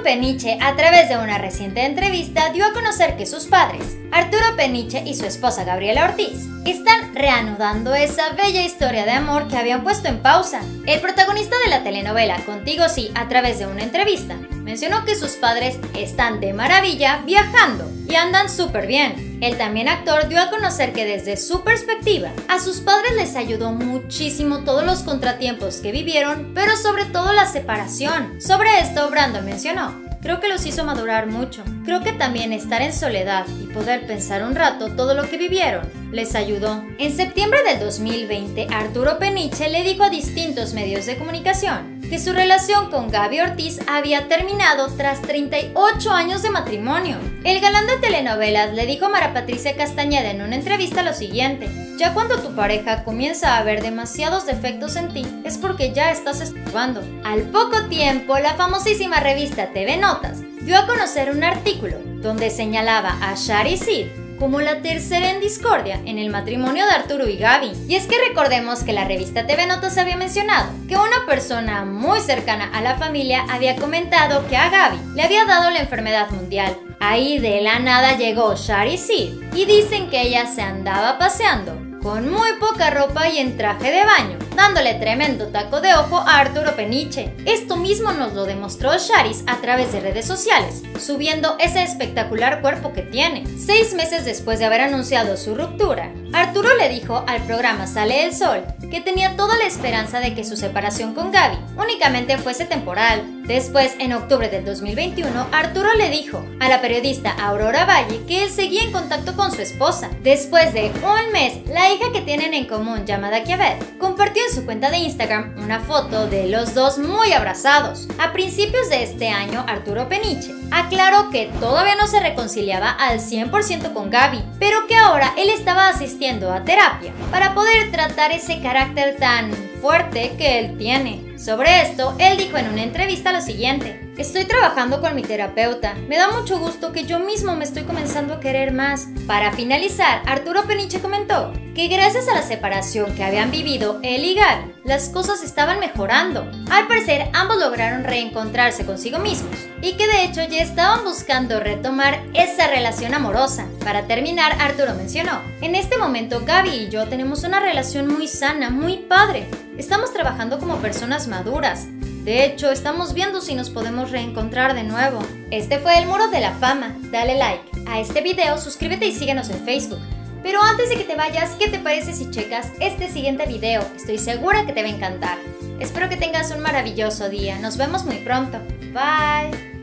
Peniche, a través de una reciente entrevista, dio a conocer que sus padres, Arturo Peniche y su esposa Gabriela Ortiz, están reanudando esa bella historia de amor que habían puesto en pausa. El protagonista de la telenovela Contigo Sí, a través de una entrevista, mencionó que sus padres están de maravilla viajando y andan súper bien. El también actor dio a conocer que desde su perspectiva, a sus padres les ayudó muchísimo todos los contratiempos que vivieron, pero sobre todo la separación. Sobre esto, Brandon mencionó: creo que los hizo madurar mucho. Creo que también estar en soledad y poder pensar un rato todo lo que vivieron les ayudó. En septiembre del 2020, Arturo Peniche le dijo a distintos medios de comunicación que su relación con Gaby Ortiz había terminado tras 38 años de matrimonio. El galán de telenovelas le dijo a Mara Patricia Castañeda en una entrevista lo siguiente: ya cuando tu pareja comienza a ver demasiados defectos en ti, es porque ya estás estorbando. Al poco tiempo, la famosísima revista TV Notas dio a conocer un artículo donde señalaba a Shari Sid como la tercera en discordia en el matrimonio de Arturo y Gaby. Y es que recordemos que la revista TV Notas había mencionado que una persona muy cercana a la familia había comentado que a Gaby le había dado la enfermedad mundial. Ahí de la nada llegó Shari Sid y dicen que ella se andaba paseando con muy poca ropa y en traje de baño, dándole tremendo taco de ojo a Arturo Peniche. Esto mismo nos lo demostró Charis a través de redes sociales, subiendo ese espectacular cuerpo que tiene. 6 meses después de haber anunciado su ruptura, Arturo le dijo al programa Sale el Sol que tenía toda la esperanza de que su separación con Gaby únicamente fuese temporal. Después, en octubre del 2021, Arturo le dijo a la periodista Aurora Valle que él seguía en contacto con su esposa. Después de un mes, la hija que tienen en común, llamada Kiavet, compartió en su cuenta de Instagram una foto de los dos muy abrazados. A principios de este año, Arturo Peniche aclaró que todavía no se reconciliaba al 100% con Gaby, pero que ahora él estaba asistiendo a terapia para poder tratar ese carácter tan fuerte que él tiene. Sobre esto, él dijo en una entrevista lo siguiente: estoy trabajando con mi terapeuta, me da mucho gusto que yo mismo me estoy comenzando a querer más. Para finalizar, Arturo Peniche comentó que gracias a la separación que habían vivido él y Gaby, las cosas estaban mejorando. Al parecer, ambos lograron reencontrarse consigo mismos y que de hecho ya estaban buscando retomar esa relación amorosa. Para terminar, Arturo mencionó: en este momento Gaby y yo tenemos una relación muy sana, muy padre. Estamos trabajando como personas maduras. De hecho, estamos viendo si nos podemos reencontrar de nuevo. Este fue el Muro de la Fama. Dale like a este video, suscríbete y síguenos en Facebook. Pero antes de que te vayas, ¿qué te parece si checas este siguiente video? Estoy segura que te va a encantar. Espero que tengas un maravilloso día. Nos vemos muy pronto. Bye.